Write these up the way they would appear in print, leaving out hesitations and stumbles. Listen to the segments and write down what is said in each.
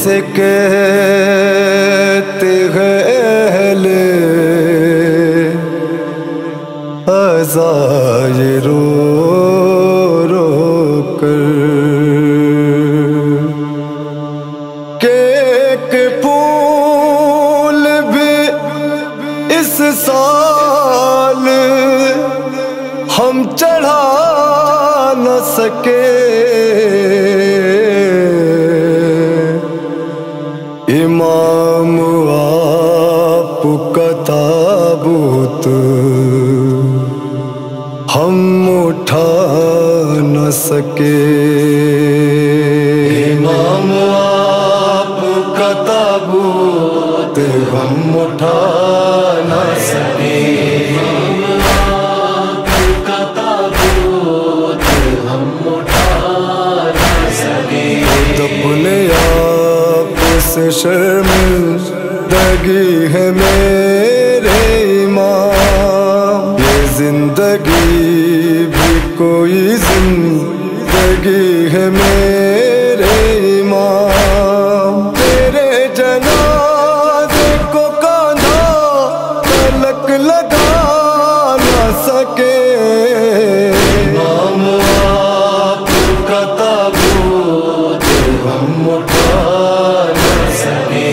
जिसे कहते हैं अहल अज़ाए रो रो कर के एक फूल भी इस साल हम चढ़ा न सके, इमाम आपका ताबूत हम उठा न सके। इमाम आपका ताबूत हम उठा न सके, आपका ताबूत हम उठा न सके। अपने आप से शर्मिंदगी है मेरे इमाम, ये जिंदगी भी कोई जिंदगी है मेरे इमाम। तेरे जनाज़े को कांधा तलक लगा न सके, इमाम आपका ताबूत हम उठा न सके,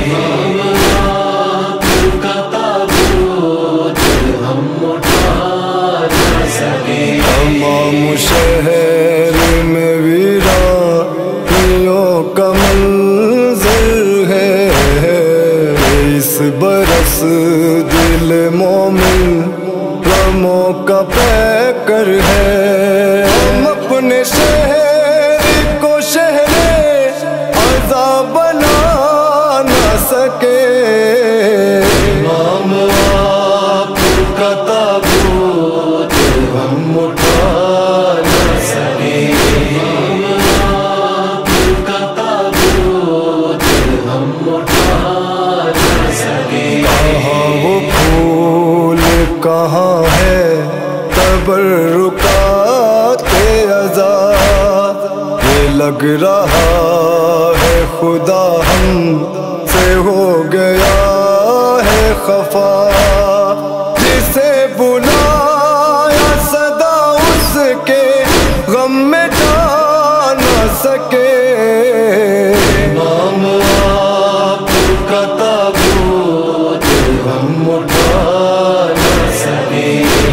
आपका ताबूत हम उठा न सके। तमाम शहर में वीरानियों का मंज़र है, इस बरस दिल मोमिन गमों का पैकर है। हम अपने शहर को शहरे अज़ा बना न सके, इमाम आपका ताबूत हम उठा न सके, आपका ताबूत हम उठा न सके। कहाँ वो फूल कहाँ है तबर्रुकाते अज़ा, ये लग रहा है खुदा हम से हो गया है खफा। जिसे बुलाया सदा उसके गम में जा न सके, इमाम आपका ताबूत हम उठा न सके,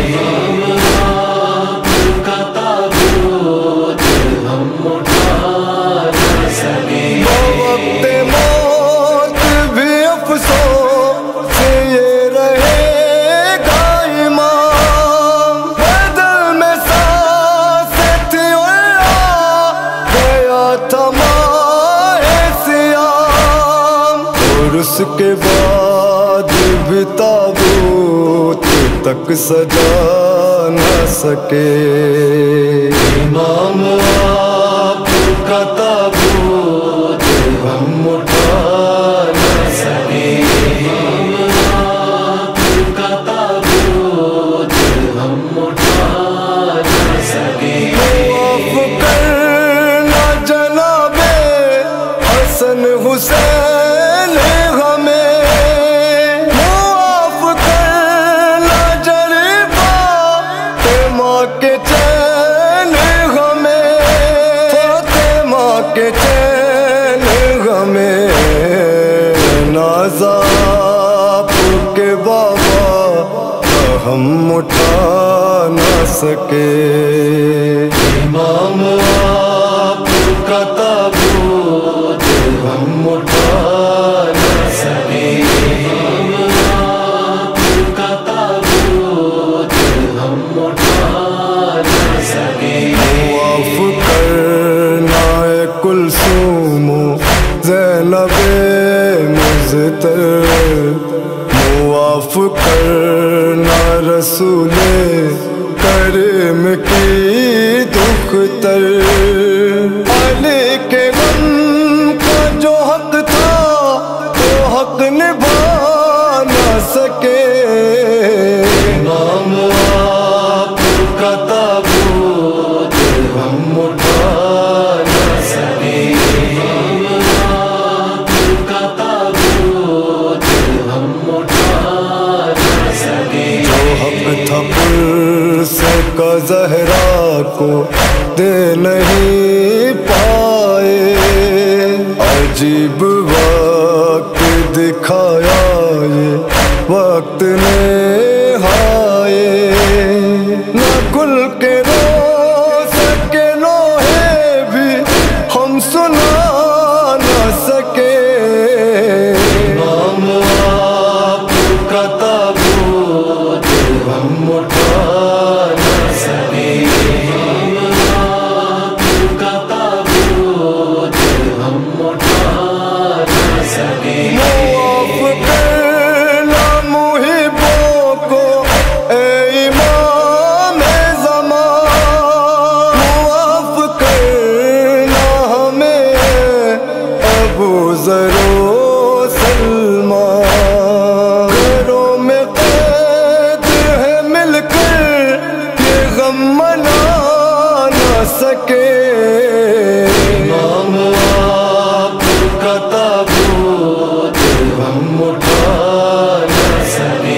आपका ताबूत हम उठा न सके। वक्त मौत भी अफसोस ये रहेगा इमाम, बदल में सांसें थी और आ गया था माहे सियाम, और उसके बाद भी ताबूत तक सजा न सके, इमाम आपका ताबूत हम उठा न सके, आपका ताबूत हम उठा न सके। माफ करना जनाबे हसन हुसैन हमें, माफ करना जरीबा फातिमा के चैन हमें, फातिमा के चैन हमें। नाज़ाब के बाबा हम उठा न सके, इमाम आपका ताबूत हम उठा न सके, आपका ताबूत हम उठा न सके। मुआफ़ करना ए कुलसूम ज़ैनबे मुज़्तर, मुआफ़ करना रसूले करम की दुख्तर। अली के गम का जो हक था वो हक निभा न सके, इमाम आपका ताबूत हम उठा न सके, سزا کو دے نہیں پائے. عجیب وقت دکھایا یہ وقت نے ہائے. نہ کھل کے رو سکے لوہے بھی ہم سنا نہ سکے. امام آپ کا تابوت ہم اٹھا نہ سکے. امام آپ کا تابوت ہم اٹھا نہ سکے. معاف کرنا محبوں کو اے امام زمان. معاف کرنا ہمیں ابو ذر و سلمان. گھروں میں قید ہے مل کر یہ غم منا نہ سکے. امام آپ کا تابوت ہم اٹھا نہ سکے.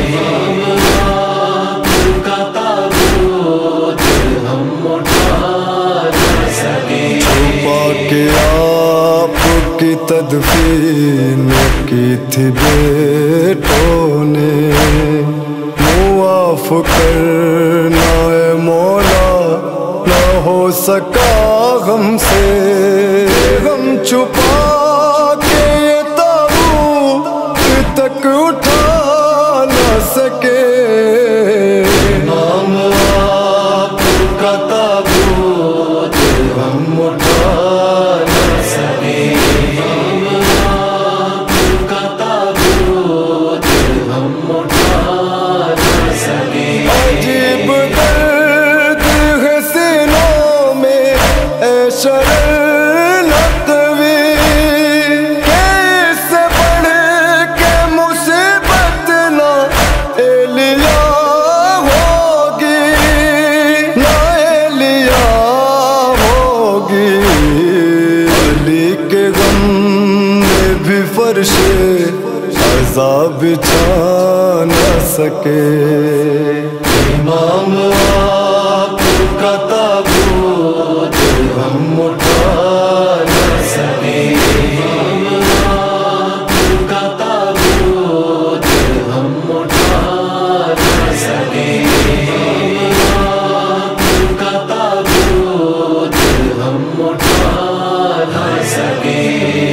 امام آپ کا تابوت ہم اٹھا نہ سکے. چھپا کے آپ کی تدفین کی تھی بیٹوں نے. معاف کرنا اے مولا نہ ہو سکا غم سے. غم چھپا کے یہ تابوت تک اٹھا نہ سکے. امام آپ کا تابوت ہم اٹھا نہ سکے. امام آپ کا تابوت ہم اٹھا نہ سکے. عجیب درد ہے سینوں میں اے شرر نقوی. کہ اس سے بڑھ کے مصیبت نہ ایلیا ہوگی. نہ ایلیا ہوگی. علی کے غم میں بھی فرش عذاب بچھا نہ سکے. امام آپ کا تابوت ہم اٹھا نہ سکے. امام آپ کا تابوت ہم اٹھا نہ سکے. امام آپ کا تابوت ہم اٹھا نہ سکے.